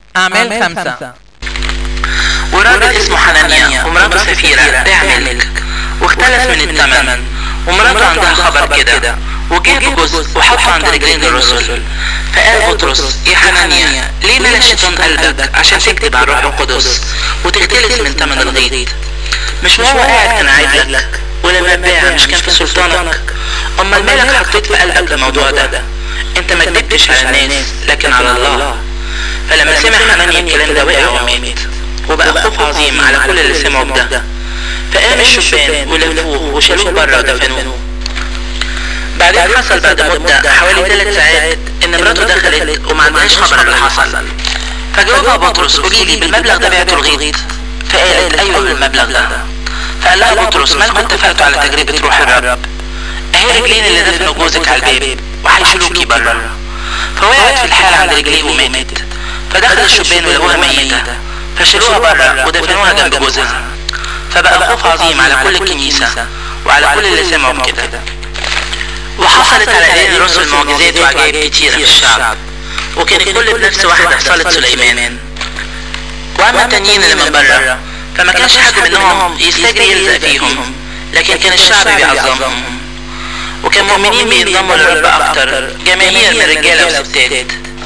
أعمال 5. وراجل اسمه حنانيا ومراته سفيرة بيع ملك واختلف من الثمن، ومراته عندها خبر كده وجاب جزء وحطه عند رجلين الرسل. فقال بطرس: يا حنانيا، ليه ملا الشيطان قلبك عشان تكتب على الروح القدس وتختلس من ثمن الغيط؟ مش هو قاعد كان عايد لك، ولما باع مش كان في سلطانك؟ امال مالك حطيت في قلبك الموضوع ده؟ انت ما كدبتش على الناس لكن على الله. فلما سمع حنانيا الكلام ده وقع ومات، وبقى خوف عظيم على كل اللي سمعوا بده. فقام الشبان ولفوه وشالوه بره ودفنوه. بعدين حصل بعد مدة حوالي 3 ساعات ان مراته دخلت وما عندهاش خبر اللي حصل. فجاوبها بطرس: قوليلي بالمبلغ ده بعتوا الغيط؟ فقالت: ايوه بالمبلغ ده. فقال لها بطرس: مالكم اتفقتوا على تجربة روح الرب؟ اهي رجلين اللي دفنوا جوزك على الباب وهيشيلوكي بره. فوقعت في الحال عند رجليه وماتت. فدخل الشبان ولقوها ميتة، فشالوها بره ودفنوها جنب جوزها. فبقى خوف عظيم على كل الكنيسة وعلى كل اللي سمعوا بكده. وحصلت على ايدين الرسل معجزات وعجائب كتيرة في الشعب، وكان كل بنفس واحدة صالة سليمان. واما التانيين اللي من بره فما كانش حد منهم يستجري يلزق فيهم، لكن كان الشعب بيعظمهم. وكان مؤمنين بينضموا للرب اكتر جماهير من رجاله وستات،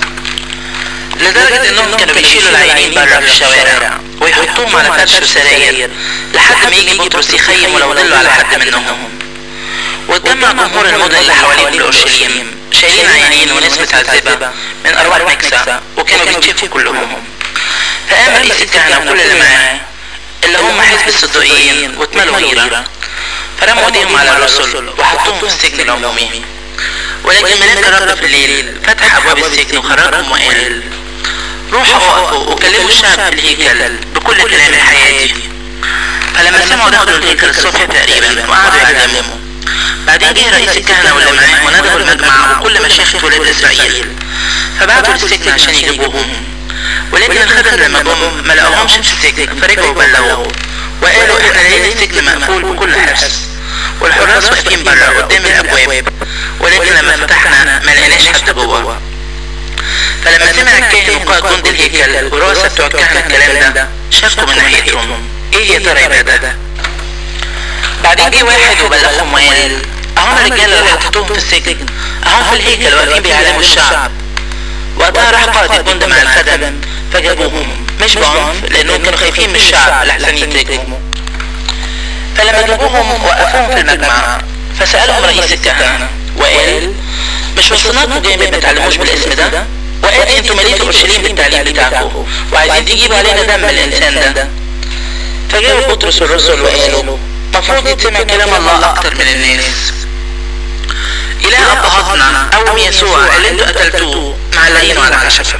لدرجة انهم كانوا بيشيلوا العيانين بره في الشوارع ويحطوهم على فرش وسراير لحد ما يجي بطرس يخيم ولو ضلوا على حد منهم. واتجمع جمهور المدن اللي حواليه في اورشليم شايلين عيانين وناس متعذبة من ارواح نكسة، وكانوا بيتشفوا كلهم. فقام رئيس الكهنة وكل اللي معاه اللي هم حزب الصدقيين واتملوا غيرة، فرموا ايديهم على الرسل وحطوهم في السجن العمومي. ولكن ملاك الرب في الليل فتح ابواب السجن وخرجهم وقال: روحوا وقفوا وكلموا الشعب في الهيكل بكل كلام الحياة دي. فلما سمعوا دخلوا الهيكل الصبح تقريبا وقعدوا يعلموا. بعدين جه رئيس الكهنة واللي معاه وندبوا المجمع وكل مشايخ ولاد اسرائيل، فبعتوا للسجن عشان يجيبوهم. ولكن الخدم لما جم ما لقوهمش في السجن، فرجعوا بلغوا وقالوا: احنا لقينا السجن مقفول بكل حرص والحراس واقفين بره قدام الابواب، ولكن لما فتحنا ما لقيناش حد جوه. فلما سمع الكاهن وقائد جند الهيكل ورؤساء بتوع الكهنة الكلام ده شكوا من ناحيتهم: ايه يا ترى يبقى ده؟ بعدين جه واحد وبلغهم وقال: اهم الرجاله اللي حطوهم في السجن اهم في الهيكل واقفين بيعلموا الشعب. وقتها راح قائد الجند مع الخدم فجابوهم، مش بعنف لانهم كانوا خايفين من الشعب لحسن يترجموا. فلما جابوهم وقفوهم في المجمع، فسألهم رئيس الكهنة وقال: مش وصلناكم جاي ما بتعلموش بالاسم ده؟ وقال: انتوا مليتوا اورشليم بالتعليم بتاعكم وعايزين تجيبوا علينا دم الانسان ده. فجاءوا بطرس الرسل وقالوا: مفروض يتسمع كلام الله اكتر من الناس. اله ابهاتنا قوم يسوع اللي انتوا قتلتوه معلقينه على خشبه.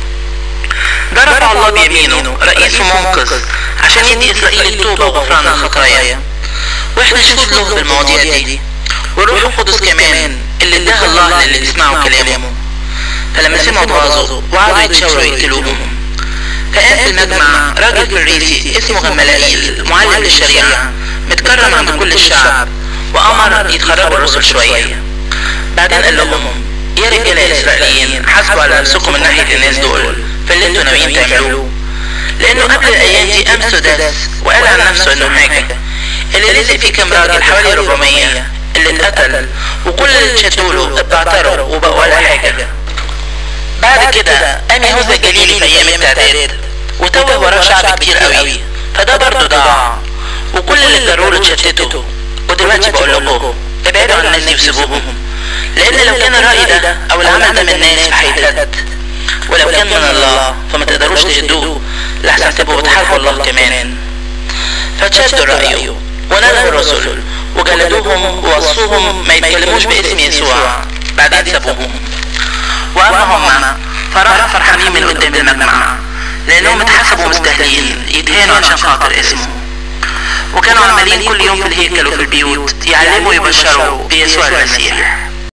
ده رفع الله بيمينه رئيس ومنقذ عشان يدي اسرائيل التوبه وغفران الخطايا، واحنا شهود له بالمواضيع دي. والروح القدس كمان اللي اداها الله للي بيسمعوا كلامه. فلما سمعوا اتغاظوا وقعدوا يتشاوروا يقتلوهم. فقام في المجمع راجل فريسي اسمه غملائيل معلم للشريعه متكرم عند كل الشعب، وامر يتخرجوا الرسل شويه. بعدين قال لهم: يا رجاله الاسرائيليين، حاسبوا على نفسكم من ناحيه الناس دول في اللي انتوا ناويين تعملوه، لانه قبل الايام دي امس داس وقال عن نفسه انه حاجه. اللي لزق فيه كام راجل حوالي 400 اللي اتقتل، وكل اللي اتشدوا له اتبعتروا وبقوا ولا حاجه. بعد كده قام يهوذا الجليلي في ايام التعداد وتوه وراه شعب كتير قوي، فده برضه ضاع، وكل اللي جروه اتشتتوا. ودلوقتي بقول لكم ابعدوا عن الناس دي وسيبوهم، لان لو كان الرأي ده او العمل ده من الناس فهيتهد، ولو كان من الله فما تقدروش تهدوه لحسن تبقوا بتحاربوا الله كمان. فتشدوا رأيه ونادوا الرسل وجلدوهم ووصوهم ما يتكلموش باسم يسوع. بعدين سابوهم. واما هم فراحوا فرحانين من قدام المجمع لانهم اتحسبوا مستاهلين يتهانوا عشان خاطر اسمه. وكانوا عمالين كل يوم في الهيكل وفي البيوت يعلموا ويبشروا بيسوع المسيح.